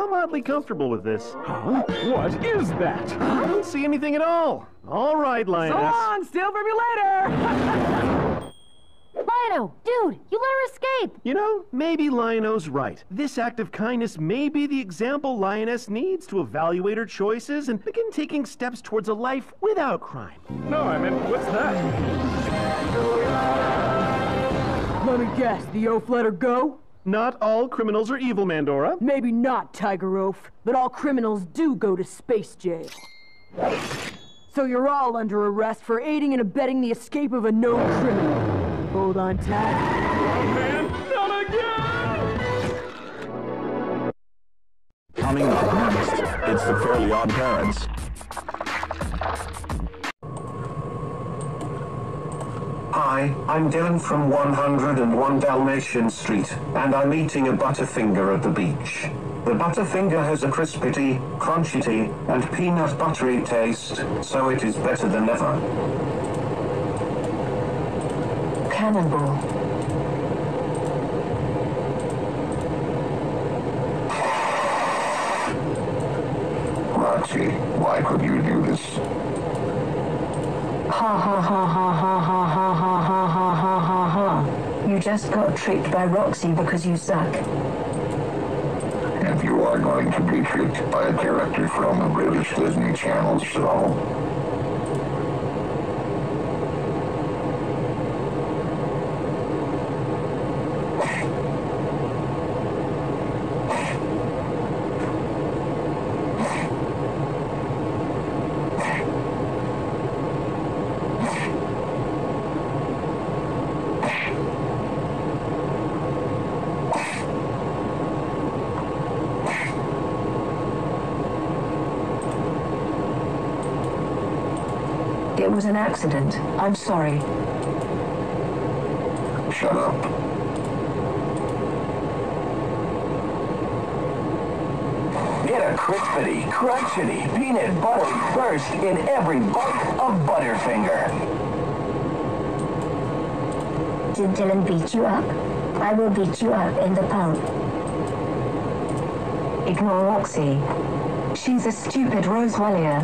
I'm oddly comfortable with this. Huh? What is that? I don't see anything at all. All right, Lioness. So long! Steal from you later! Lino, dude, you let her escape! You know, maybe Lionel's right. This act of kindness may be the example Lioness needs to evaluate her choices and begin taking steps towards a life without crime. No, I meant, what's that? Let me guess, the oaf let her go? Not all criminals are evil, Mandora. Maybe not, Tiger Oaf, but all criminals do go to space jail. So you're all under arrest for aiding and abetting the escape of a known criminal. Hold on tight. Oh, man, not again! Coming up next, it's the Fairly OddParents. Hi, I'm Dylan from 101 Dalmatian Street, and I'm eating a Butterfinger at the beach. The Butterfinger has a crispity, crunchity, and peanut buttery taste, so it is better than ever. Cannonball. Roxy, why could you do this? Ha ha ha ha ha ha ha ha ha ha ha ha ha. You just got tricked by Roxy because you suck. And you are going to be tricked by a character from the British Disney Channel show. It was an accident. I'm sorry. Shut up. Get a crispity, crunchity, peanut buttery burst in every bite of Butterfinger. Did Dylan beat you up? I will beat you up in the pub. Ignore Roxy. She's a stupid Rosewellier.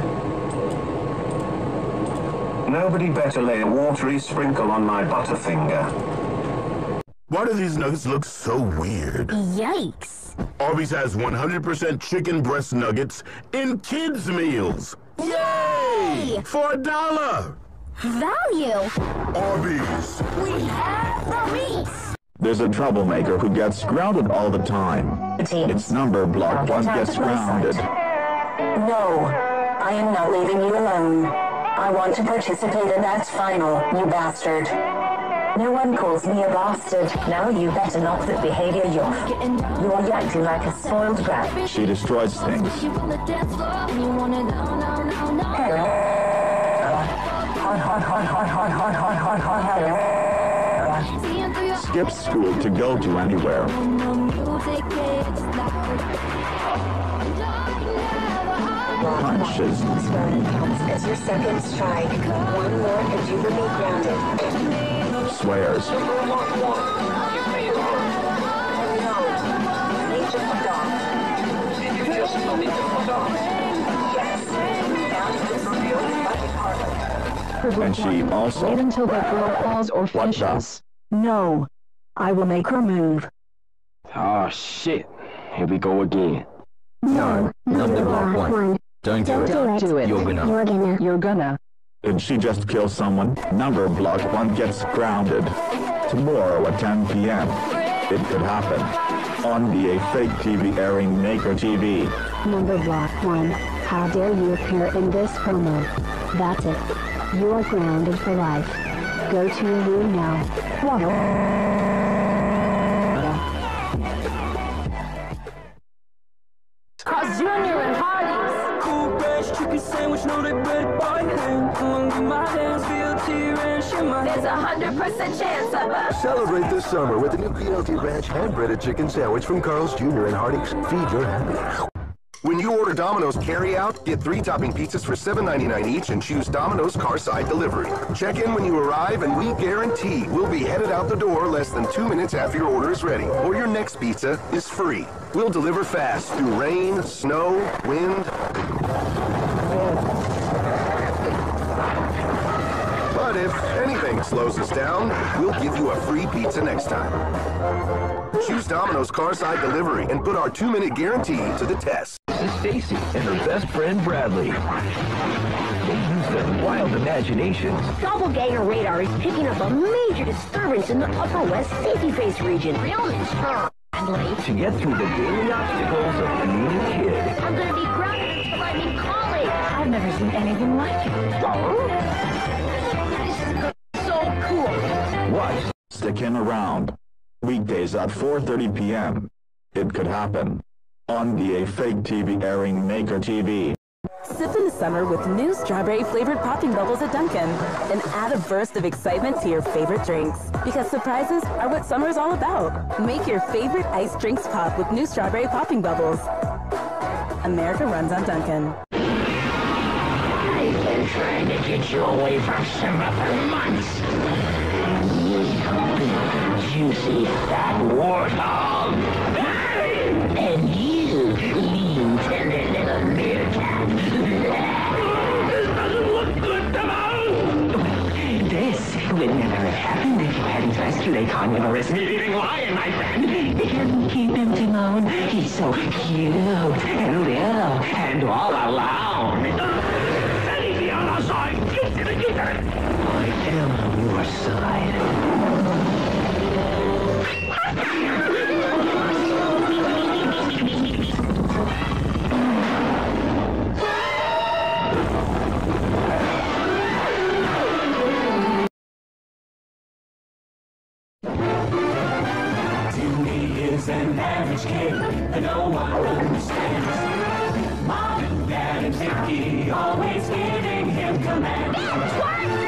Nobody better lay a watery sprinkle on my Butterfinger. Why do these nuggets look so weird? Yikes! Arby's has 100% chicken breast nuggets in kids' meals. Yay! For $1. Value! Arby's. We have the meats! There's a troublemaker who gets grounded all the time. It's number block one gets grounded. No, I am not leaving you alone. I want to participate in that final, you bastard. No one calls me a bastard. Now you better knock that behavior off. You're acting like a spoiled brat. She destroys things. Skips school to go to anywhere. Punches. As your second strike. One more and you will be grounded. Swears. And she also... Wait until that girl falls or finishes. No. I will make her move. Oh, shit. Here we go again. No. Number one. Don't do it. You're gonna. Did she just kill someone? Number block one gets grounded. Tomorrow at 10 p.m. It could happen. On the fake TV airing Maker TV. Number block 1. How dare you appear in this promo? That's it. You are grounded for life. Go to your room now. Cross Junior and Hardee's. Cool ranch chicken sandwich, know they bread by hand. Come on, get my hands, BLT ranch in my There's 100% chance of a... Celebrate this summer with the new BLT Ranch hand-breaded chicken sandwich from Carl's Jr. and Hardee's. Feed your happiness. When you order Domino's carry-out, get 3 topping pizzas for $7.99 each and choose Domino's Carside Delivery. Check in when you arrive and we guarantee we'll be headed out the door less than 2 minutes after your order is ready, or your next pizza is free. We'll deliver fast through rain, snow, wind. But if anything slows us down, we'll give you a free pizza next time. Choose Domino's Carside Delivery and put our 2-minute guarantee to the test. This is Stacy and her best friend Bradley. They use their wild imaginations. Doppelganger radar is picking up a major disturbance in the Upper West Safety Face region. To get through the daily obstacles of being a kid. I'm gonna be grounded until I'm in college. I've never seen anything like it. This is so cool. Watch Sticking Around. Weekdays at 4:30 p.m. It could happen. On the fake TV airing Maker TV. Sip in the summer with new strawberry-flavored popping bubbles at Dunkin. And add a burst of excitement to your favorite drinks. Because surprises are what summer is all about. Make your favorite iced drinks pop with new strawberry popping bubbles. America runs on Dunkin. I've been trying to get you away from Simba for months. Juicy fat warthog. And you, lean, tender little meerkat. This doesn't look good, Domino! This would never have happened if you hadn't rescued a carnivorous meat-eating lion, my friend. You couldn't keep him, Timon. He's so cute and little and all alone. Safety on our side! You did it! I am on your side. Is an average kid that no one understands. Mom and Dad and Vicky always giving him commands.